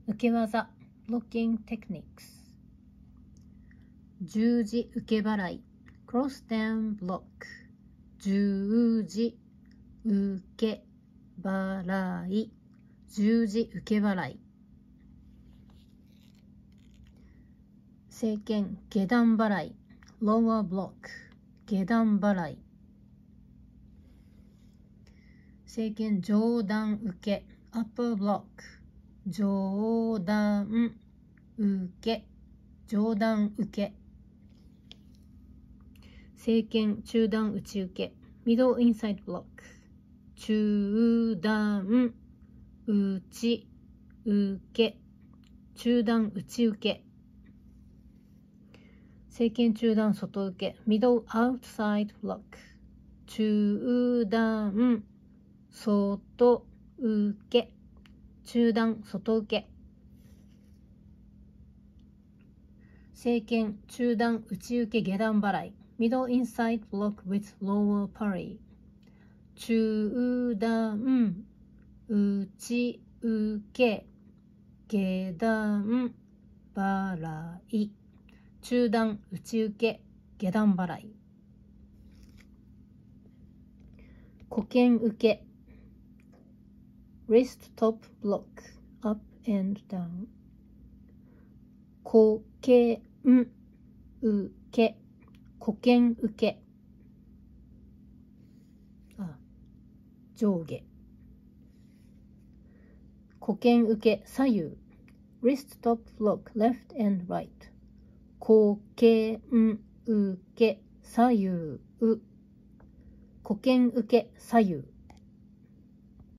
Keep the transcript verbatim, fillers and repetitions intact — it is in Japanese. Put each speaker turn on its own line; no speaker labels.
受け技 blocking techniques 十字受け払い cross down block 十字受け払い十字受け払い正拳下段払い lower block 下段払い正拳上段受け upper block 上段受け上段受け正拳中段内受け middle inside block 中段内受け中段内受け正拳中段外受け middle outside block 中段外受け中段外受け正拳中段内受け下段払い middle inside block with lower parry 中段内受け下段払い中段内受け下段払い股拳受け wrist top block up and down 股拳受け股拳受けあ上下股拳受け左右 wrist top block left and right 股拳受け左右股拳受け左右